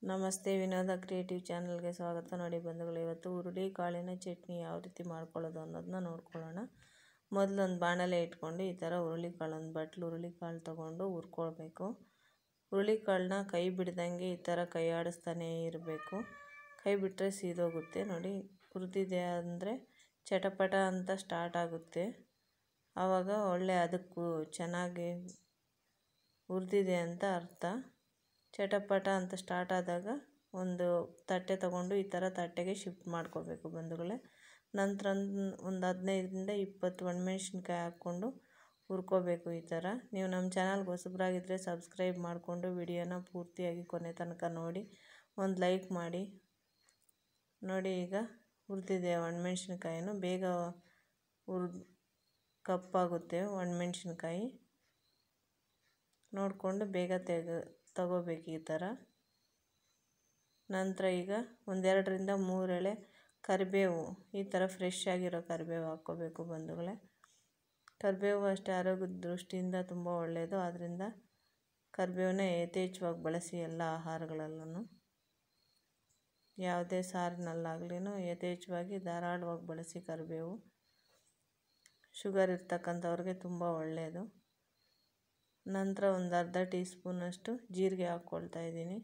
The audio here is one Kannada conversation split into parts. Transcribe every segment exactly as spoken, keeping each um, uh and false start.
ನಮಸ್ತೆ, ವಿನೋದ ಕ್ರಿಯೇಟಿವ್ ಚಾನಲ್ಗೆ ಸ್ವಾಗತ. ನೋಡಿ ಬಂಧುಗಳು, ಇವತ್ತು ಹುರುಳಿ ಕಾಳಿನ ಚಟ್ನಿ ಯಾವ ರೀತಿ ಮಾಡ್ಕೊಳ್ಳೋದು ಅನ್ನೋದನ್ನ ನೋಡ್ಕೊಳ್ಳೋಣ. ಮೊದಲೊಂದು ಬಾಣಲೆ ಇಟ್ಕೊಂಡು ಈ ಥರ ಹುರುಳಿ ಕಾಳು ಒಂದು ಬಟ್ಲು ಹುರುಳಿ ಕಾಳು ತೊಗೊಂಡು ಹುರ್ಕೊಳ್ಬೇಕು. ಹುರುಳಿ ಕಾಳನ್ನ ಕೈ ಬಿಡ್ದಂಗೆ ಈ ಥರ ಕೈ ಆಡಿಸ್ತಾನೇ ಇರಬೇಕು. ಕೈ ಬಿಟ್ಟರೆ ಸೀದೋಗುತ್ತೆ. ನೋಡಿ, ಹುರಿದಿದೆ ಅಂದರೆ ಚಟಪಟ ಅಂತ ಸ್ಟಾರ್ಟ್ ಆಗುತ್ತೆ. ಆವಾಗ ಒಳ್ಳೆ ಅದಕ್ಕೂ ಚೆನ್ನಾಗಿ ಹುರಿದಿದೆ ಅಂತ ಅರ್ಥ. ಚಟಪಟ ಅಂತ ಸ್ಟಾರ್ಟ್ ಆದಾಗ ಒಂದು ತಟ್ಟೆ ತೊಗೊಂಡು ಈ ಥರ ತಟ್ಟೆಗೆ ಶಿಫ್ಟ್ ಮಾಡ್ಕೋಬೇಕು ಬಂಧುಗಳೇ. ನಂತರ ಒಂದು ಹದಿನೈದರಿಂದ ಇಪ್ಪತ್ತು ಒಣಮೆಣ್ಸಿನ್ಕಾಯಿ ಹಾಕ್ಕೊಂಡು ಹುರ್ಕೋಬೇಕು ಈ ಥರ. ನೀವು ನಮ್ಮ ಚಾನಲ್ಗೆ ಹೊಸಬರಾಗಿದ್ದರೆ ಸಬ್ಸ್ಕ್ರೈಬ್ ಮಾಡಿಕೊಂಡು ವಿಡಿಯೋನ ಪೂರ್ತಿಯಾಗಿ ಕೊನೆ ತನಕ ನೋಡಿ, ಒಂದು ಲೈಕ್ ಮಾಡಿ. ನೋಡಿ, ಈಗ ಹುರಿದಿದೆ ಒಣಮೆಣ್ಸಿನ್ಕಾಯಿನೂ ಬೇಗ ಹುರಿದು ಕಪ್ಪಾಗುತ್ತೆ. ಒಣಮೆಣ್ಸಿನ್ಕಾಯಿ ನೋಡಿಕೊಂಡು ಬೇಗ ತೆಗೆ ತಗೋಬೇಕು ಈ ಥರ. ನಂತರ ಈಗ ಒಂದೆರಡರಿಂದ ಮೂರು ಎಳೆ ಕರಿಬೇವು, ಈ ಥರ ಫ್ರೆಶ್ ಆಗಿರೋ ಕರಿಬೇವು ಹಾಕ್ಕೋಬೇಕು ಬಂಧುಗಳೇ. ಕರಿಬೇವು ಅಷ್ಟೇ ಆರೋಗ್ಯದ ದೃಷ್ಟಿಯಿಂದ ತುಂಬ ಒಳ್ಳೆಯದು. ಆದ್ದರಿಂದ ಕರಿಬೇವನ್ನ ಯಥೇಚ್ಛವಾಗಿ ಬಳಸಿ ಎಲ್ಲ ಆಹಾರಗಳಲ್ಲೂ, ಯಾವುದೇ ಸಾರಿನಲ್ಲಾಗ್ಲಿನೂ ಯಥೇಚ್ಛವಾಗಿ ಧಾರಾಳವಾಗಿ ಬಳಸಿ ಕರಿಬೇವು. ಶುಗರ್ ಇರ್ತಕ್ಕಂಥವ್ರಿಗೆ ತುಂಬ ಒಳ್ಳೆಯದು. ನಂತರ ಒಂದು ಅರ್ಧ ಟೀ ಸ್ಪೂನಷ್ಟು ಜೀರಿಗೆ ಹಾಕ್ಕೊಳ್ತಾ ಇದ್ದೀನಿ.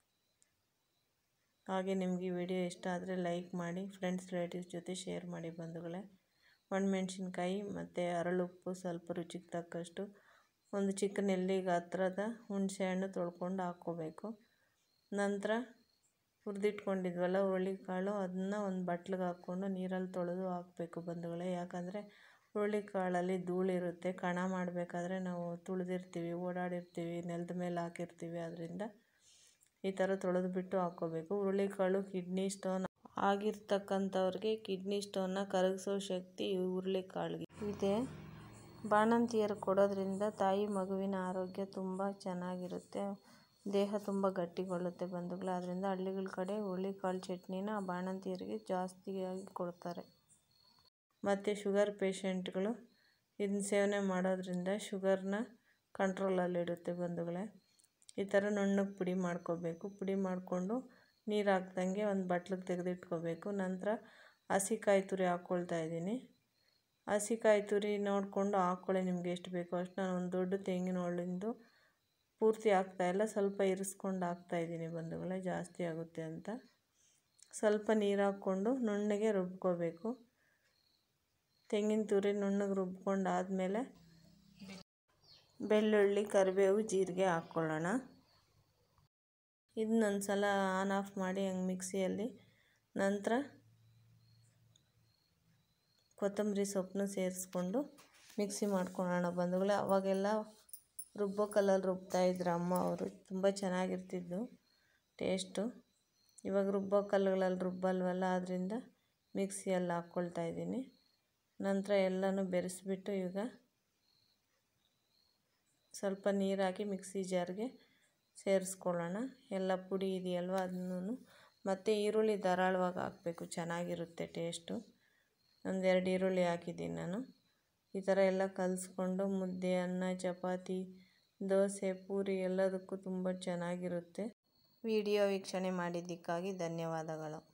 ಹಾಗೆ ನಿಮಗೆ ಈ ವಿಡಿಯೋ ಇಷ್ಟ ಆದರೆ ಲೈಕ್ ಮಾಡಿ, ಫ್ರೆಂಡ್ಸ್ ರಿಲೇಟಿವ್ಸ್ ಜೊತೆ ಶೇರ್ ಮಾಡಿ ಬಂಧುಗಳೇ. ಒಣಮೆಣ್ಸಿನ್ಕಾಯಿ ಮತ್ತು ಹರಳುಪ್ಪು ಸ್ವಲ್ಪ ರುಚಿಗೆ ತಕ್ಕಷ್ಟು, ಒಂದು ಚಿಕ್ಕ ನೆಲ್ಲಿ ಗಾತ್ರದ ಹುಣಸೆಹಣ್ಣು ತೊಳ್ಕೊಂಡು ಹಾಕ್ಕೋಬೇಕು. ನಂತರ ಹುರಿದಿಟ್ಕೊಂಡಿದ್ವಲ್ಲ ಹುರುಳಿ ಕಾಳು, ಅದನ್ನು ಒಂದು ಬಟ್ಲಿಗೆ ಹಾಕ್ಕೊಂಡು ನೀರಲ್ಲಿ ತೊಳೆದು ಹಾಕಬೇಕು ಬಂಧುಗಳೇ. ಯಾಕಂದರೆ ಹುರುಳಿ ಕಾಳಲ್ಲಿ ಧೂಳಿರುತ್ತೆ. ಕಣ ಮಾಡಬೇಕಾದ್ರೆ ನಾವು ತುಳಿದಿರ್ತೀವಿ, ಓಡಾಡಿರ್ತೀವಿ, ನೆಲದ ಮೇಲೆ ಹಾಕಿರ್ತೀವಿ. ಅದರಿಂದ ಈ ಥರ ತೊಳೆದು ಬಿಟ್ಟು ಹಾಕ್ಕೋಬೇಕು. ಹುರುಳಿ ಕಾಳು ಕಿಡ್ನಿ ಸ್ಟೋನ್ ಆಗಿರ್ತಕ್ಕಂಥವ್ರಿಗೆ ಕಿಡ್ನಿ ಸ್ಟೋನ್ನ ಕರಗಿಸೋ ಶಕ್ತಿ ಈ ಹುರುಳಿ ಕಾಳಿಗೆ ಇದೆ. ಬಾಣಂತಿಯರು ಕೊಡೋದ್ರಿಂದ ತಾಯಿ ಮಗುವಿನ ಆರೋಗ್ಯ ತುಂಬ ಚೆನ್ನಾಗಿರುತ್ತೆ, ದೇಹ ತುಂಬ ಗಟ್ಟಿಗೊಳ್ಳುತ್ತೆ ಬಂಧುಗಳೇ. ಆದ್ದರಿಂದ ಹಳ್ಳಿಗಳ ಕಡೆ ಹುರುಳಿ ಕಾಳು ಚಟ್ನಿನ ಬಾಣಂತಿಯರಿಗೆ ಜಾಸ್ತಿಯಾಗಿ ಕೊಡ್ತಾರೆ. ಮತ್ತು ಶುಗರ್ ಪೇಷಂಟ್ಗಳು ಇದನ್ನ ಸೇವನೆ ಮಾಡೋದ್ರಿಂದ ಶುಗರ್ನ ಕಂಟ್ರೋಲಲ್ಲಿಡುತ್ತೆ ಬಂಧುಗಳೇ. ಈ ಥರ ನುಣ್ಣಗೆ ಪುಡಿ ಮಾಡ್ಕೋಬೇಕು. ಪುಡಿ ಮಾಡಿಕೊಂಡು ನೀರು ಹಾಕ್ದಂಗೆ ಒಂದು ಬಟ್ಲಿಗೆ ತೆಗೆದಿಟ್ಕೋಬೇಕು. ನಂತರ ಹಸಿಕಾಯಿ ತುರಿ ಹಾಕ್ಕೊಳ್ತಾ ಇದ್ದೀನಿ. ಹಸಿಕಾಯಿ ತುರಿ ನೋಡಿಕೊಂಡು ಹಾಕ್ಕೊಳ್ಳಿ, ನಿಮ್ಗೆ ಎಷ್ಟು ಬೇಕೋ ಅಷ್ಟು. ನಾನು ಒಂದು ದೊಡ್ಡ ತೆಂಗಿನ ಒಳ್ಳಿಂದು ಪೂರ್ತಿ ಹಾಕ್ತಾಯಿಲ್ಲ, ಸ್ವಲ್ಪ ಇರಿಸ್ಕೊಂಡು ಹಾಕ್ತಾಯಿದ್ದೀನಿ ಬಂಧುಗಳೇ, ಜಾಸ್ತಿ ಆಗುತ್ತೆ ಅಂತ. ಸ್ವಲ್ಪ ನೀರು ಹಾಕ್ಕೊಂಡು ನುಣ್ಣಗೆ ರುಬ್ಕೋಬೇಕು. ತೆಂಗಿನ ತುರಿ ನುಣ್ಣಗೆ ರುಬ್ಕೊಂಡು ಆದಮೇಲೆ ಬೆಳ್ಳುಳ್ಳಿ, ಕರಿಬೇವು, ಜೀರಿಗೆ ಹಾಕ್ಕೊಳ್ಳೋಣ. ಇದನ್ನೊಂದು ಸಲ ಆನ್ ಆಫ್ ಮಾಡಿ ಹಂಗೆ ಮಿಕ್ಸಿಯಲ್ಲಿ. ನಂತರ ಕೊತ್ತಂಬರಿ ಸೊಪ್ಪನ್ನು ಸೇರಿಸ್ಕೊಂಡು ಮಿಕ್ಸಿ ಮಾಡ್ಕೊಳ್ಳೋಣ ಬಂಧುಗಳೇ. ಅವಾಗೆಲ್ಲ ರುಬ್ಬೋ ಕಲ್ಲಲ್ಲಿ ರುಬ್ತಾಯಿದ್ರು ಅಮ್ಮ ಅವರು, ತುಂಬ ಚೆನ್ನಾಗಿರ್ತಿದ್ದು ಟೇಸ್ಟು. ಇವಾಗ ರುಬ್ಬೋ ಕಲ್ಲುಗಳಲ್ಲಿ ರುಬ್ಬಲ್ವಲ್ಲ, ಆದ್ದರಿಂದ ಮಿಕ್ಸಿಯಲ್ಲಿ ಹಾಕ್ಕೊಳ್ತಾ ಇದ್ದೀನಿ. ನಂತರ ಎಲ್ಲನೂ ಬೆರೆಸ್ಬಿಟ್ಟು ಈಗ ಸ್ವಲ್ಪ ನೀರು ಹಾಕಿ ಮಿಕ್ಸಿ ಜಾರ್ಗೆ ಸೇರಿಸ್ಕೊಳ್ಳೋಣ. ಎಲ್ಲ ಪುಡಿ ಇದೆಯಲ್ವ ಅದನ್ನು. ಮತ್ತು ಈರುಳ್ಳಿ ಧಾರಾಳವಾಗಿ ಹಾಕಬೇಕು, ಚೆನ್ನಾಗಿರುತ್ತೆ ಟೇಸ್ಟು. ಒಂದೆರಡು ಈರುಳ್ಳಿ ಹಾಕಿದ್ದೀನಿ ನಾನು. ಈ ಥರ ಎಲ್ಲ ಕಲಿಸ್ಕೊಂಡು ಮುದ್ದೆ, ಅನ್ನ, ಚಪಾತಿ, ದೋಸೆ, ಪೂರಿ ಎಲ್ಲದಕ್ಕೂ ತುಂಬ ಚೆನ್ನಾಗಿರುತ್ತೆ. ವಿಡಿಯೋ ವೀಕ್ಷಣೆ ಮಾಡಿದ್ದಕ್ಕಾಗಿ ಧನ್ಯವಾದಗಳು.